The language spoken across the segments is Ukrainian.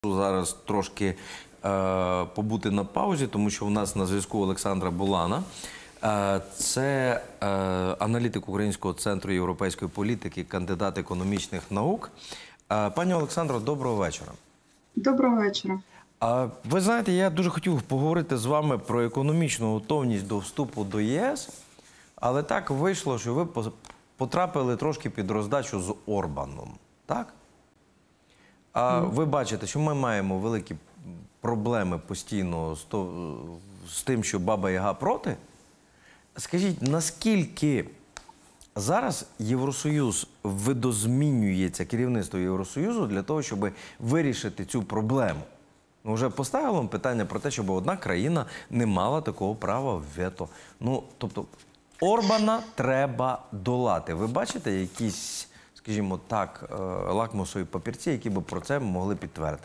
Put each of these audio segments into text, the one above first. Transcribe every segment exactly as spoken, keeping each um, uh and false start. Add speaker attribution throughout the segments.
Speaker 1: Зараз трошки е, побути на паузі, тому що в нас на зв'язку Олександра Булана. Е, це е, аналітик Українського центру європейської політики, кандидат економічних наук. Е, пані Олександро, доброго вечора.
Speaker 2: Доброго вечора.
Speaker 1: Е, ви знаєте, я дуже хотів поговорити з вами про економічну готовність до вступу до ЄС, але так вийшло, що ви потрапили трошки під роздачу з Орбаном, так? А ви бачите, що ми маємо великі проблеми постійно з, то, з тим, що Баба-Яга проти. Скажіть, наскільки зараз Євросоюз видозмінюється, керівництво Євросоюзу, для того, щоб вирішити цю проблему? Ну, вже поставило питання про те, щоб одна країна не мала такого права вето. Ну, тобто, Орбана треба долати. Ви бачите якісь, скажімо так, лакмусові папірці, які б про це могли підтвердити?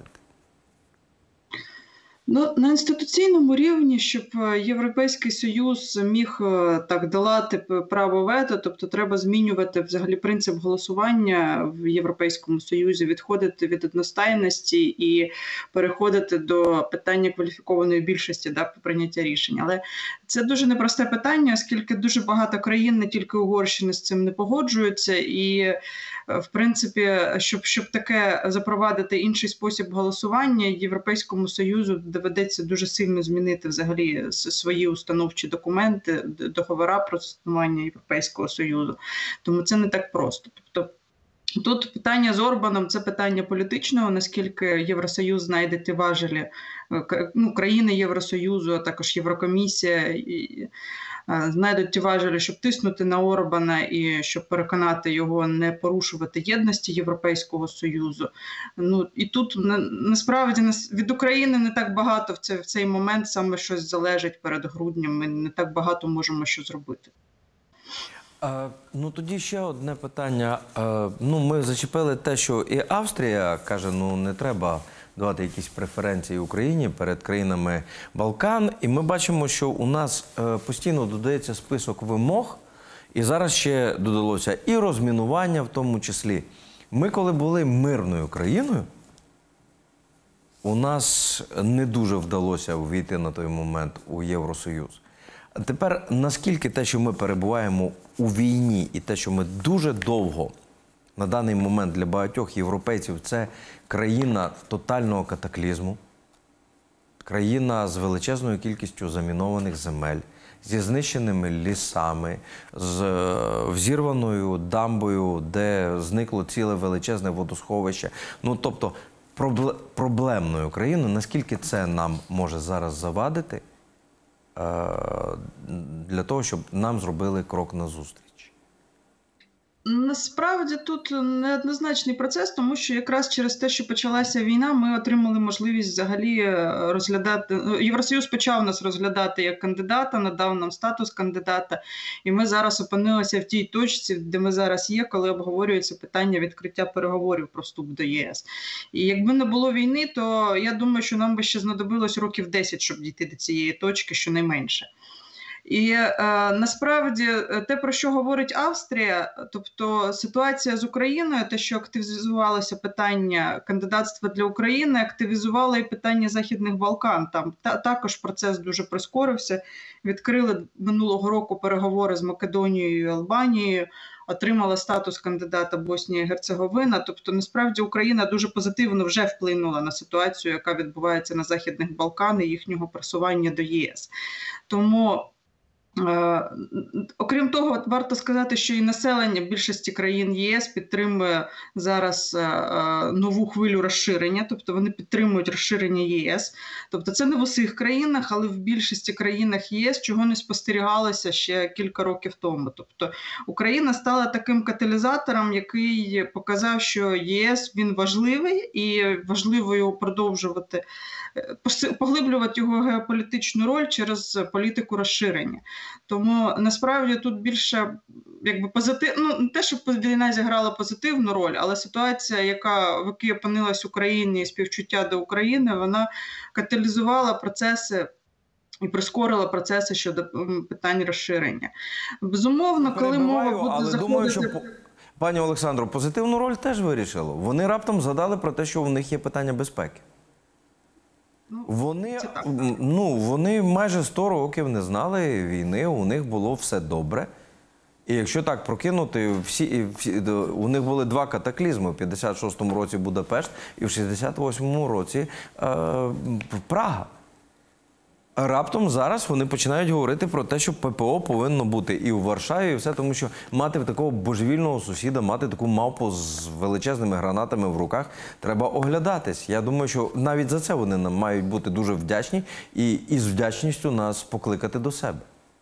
Speaker 2: Ну, на інституційному рівні, щоб Європейський Союз міг так долати право вето, тобто треба змінювати взагалі принцип голосування в Європейському Союзі, відходити від одностайності і переходити до питання кваліфікованої більшості, да, по прийняття рішень. Але це дуже непросте питання, оскільки дуже багато країн, не тільки Угорщина, з цим не погоджуються. І, в принципі, щоб, щоб таке запровадити інший спосіб голосування, Європейському Союзу доведеться дуже сильно змінити взагалі свої установчі документи, договори про існування Європейського Союзу. Тому це не так просто. Тобто тут питання з Орбаном – це питання політичного, наскільки Євросоюз знайде ті важелі, ну, країни Євросоюзу, а також Єврокомісія, і знайдуть ті важелі, щоб тиснути на Орбана і щоб переконати його не порушувати єдності Європейського Союзу. Ну, і тут насправді від України не так багато в цей, в цей момент саме щось залежить перед груднем. Ми не так багато можемо що зробити.
Speaker 1: А, ну, тоді ще одне питання. А, ну, ми зачепили те, що і Австрія каже, ну, не треба давати якісь преференції Україні перед країнами Балкан. І ми бачимо, що у нас е, постійно додається список вимог, і зараз ще додалося і розмінування в тому числі. Ми, коли були мирною країною, у нас не дуже вдалося увійти на той момент у Євросоюз. А тепер, наскільки те, що ми перебуваємо у війні, і те, що ми дуже довго, на даний момент для багатьох європейців, це країна тотального катаклізму, країна з величезною кількістю замінованих земель, зі знищеними лісами, з взірваною дамбою, де зникло ціле величезне водосховище. Ну, тобто, проблемною країною, наскільки це нам може зараз завадити, для того, щоб нам зробили крок назустріч?
Speaker 2: Насправді тут неоднозначний процес, тому що якраз через те, що почалася війна, ми отримали можливість взагалі розглядати, Євросоюз почав нас розглядати як кандидата, надав нам статус кандидата, і ми зараз опинилися в тій точці, де ми зараз є, коли обговорюється питання відкриття переговорів про вступ до ЄС. І якби не було війни, то я думаю, що нам би ще знадобилось років десять, щоб дійти до цієї точки, щонайменше. І е, насправді те, про що говорить Австрія, тобто ситуація з Україною, те, що активізувалося питання кандидатства для України, активізувало і питання Західних Балкан. Там та, також процес дуже прискорився. Відкрили минулого року переговори з Македонією і Албанією, отримала статус кандидата Боснія і Герцеговина. Тобто, насправді, Україна дуже позитивно вже вплинула на ситуацію, яка відбувається на Західних Балкан і їхнього просування до ЄС. Тому Е, окрім того, варто сказати, що і населення більшості країн ЄС підтримує зараз е, нову хвилю розширення, тобто вони підтримують розширення ЄС. Тобто це не в усіх країнах, але в більшості країнах ЄС, чого не спостерігалося ще кілька років тому. Тобто Україна стала таким каталізатором, який показав, що ЄС він важливий і важливо його продовжувати, поглиблювати його геополітичну роль через політику розширення. Тому насправді тут більше якби позитив, ну не те, що війна зіграла позитивну роль, але ситуація, яка в якій опинилась в Україні, і співчуття до України, вона каталізувала процеси і прискорила процеси щодо питань розширення. Безумовно, коли мова буде
Speaker 1: але
Speaker 2: заходити...
Speaker 1: Думаю, що... Пані Олександро, позитивну роль теж вирішило. Вони раптом згадали про те, що у них є питання безпеки.
Speaker 2: Ну,
Speaker 1: Вони,
Speaker 2: це так.
Speaker 1: м, ну, вони майже сто років не знали війни, у них було все добре. І якщо так прокинути, всі, і всі, до- у них були два катаклізми. В п'ятдесят шостому році Будапешт і в шістдесят восьмому році е, Прага. А раптом зараз вони починають говорити про те, що ППО повинно бути і в Варшаві, і все, тому що мати такого божевільного сусіда, мати таку мавпу з величезними гранатами в руках, треба оглядатись. Я думаю, що навіть за це вони нам мають бути дуже вдячні і із вдячністю нас покликати до себе.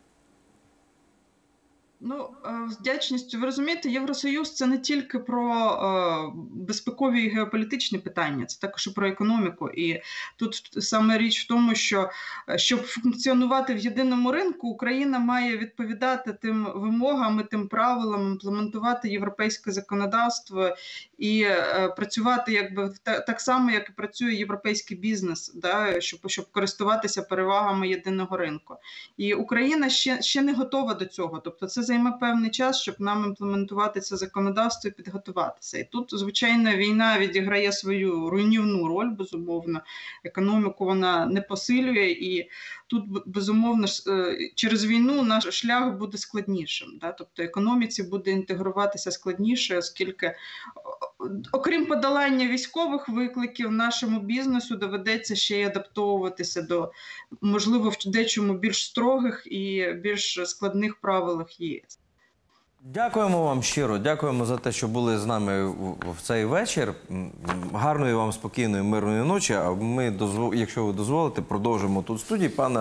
Speaker 2: Ну, е, з вдячністю, ви розумієте, Євросоюз – це не тільки про е, безпекові і геополітичні питання, це також і про економіку. І тут саме річ в тому, що е, щоб функціонувати в єдиному ринку, Україна має відповідати тим вимогам і тим правилам, імплементувати європейське законодавство і е, працювати якби та- так само, як і працює європейський бізнес, да, щоб, щоб користуватися перевагами єдиного ринку. І Україна ще, ще не готова до цього. Тобто це займе певний час, щоб нам імплементувати це законодавство і підготуватися. І тут, звичайно, війна відіграє свою руйнівну роль, безумовно. Економіку вона не посилює, і тут, безумовно, ж, е, через війну наш шлях буде складнішим. Да? Тобто економіці буде інтегруватися складніше, оскільки окрім подолання військових викликів, нашому бізнесу доведеться ще й адаптовуватися до, можливо, в дечому більш строгих і більш складних правилах ЄС.
Speaker 1: Дякуємо вам щиро, дякуємо за те, що були з нами в в цей вечір. М, Гарної вам спокійної, мирної ночі. А ми, дозво- якщо ви дозволите, продовжимо тут в студії. Пане